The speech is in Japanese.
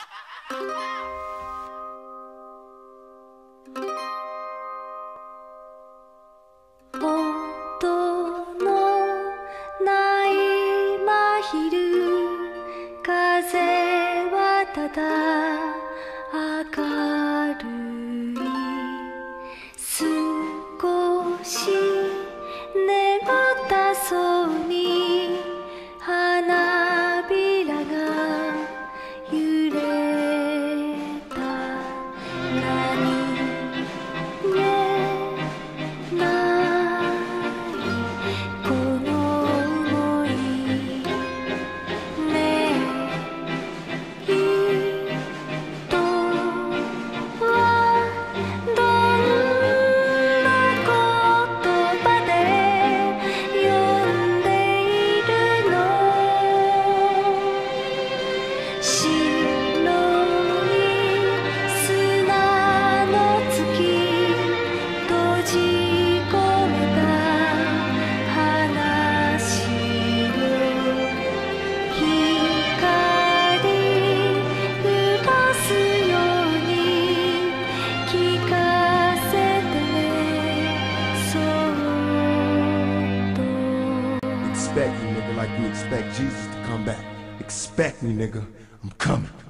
音のない真昼、風はただ明るい。少し眠たそうに花びらが揺れた。何気ないこの想い、ねえ人はどんな言葉で呼んでいるの。白い砂の月、閉じ込めた話を光降らすように聞かせてね、そっと。 Expect me, nigga, like you expect Jesus to come back. Expect me, nigga. I'm coming.